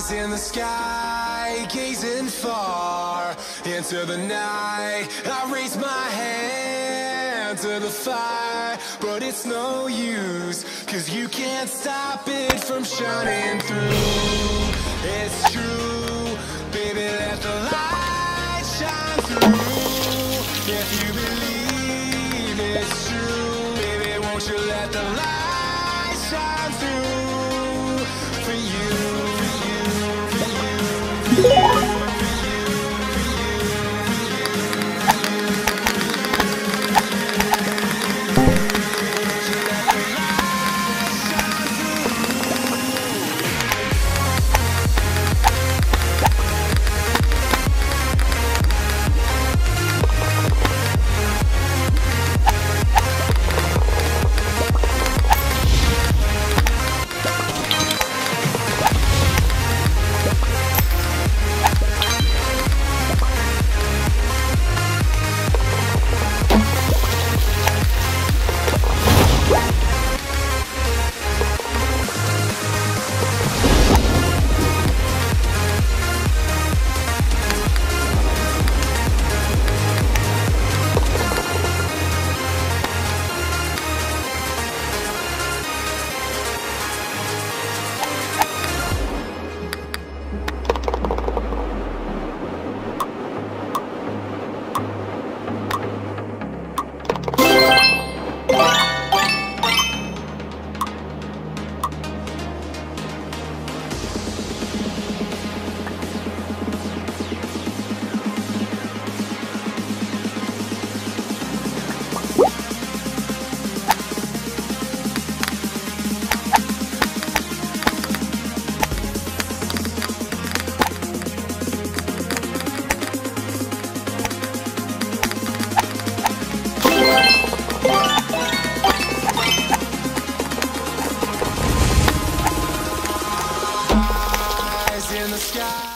in the sky, gazing far into the night. I raise my hand to the fire, but it's no use, 'cause you can't stop it from shining through. It's true, baby, let the light shine through. If you believe it's true, baby, won't you let the light shine through for you, for you, for you, for you. In the sky.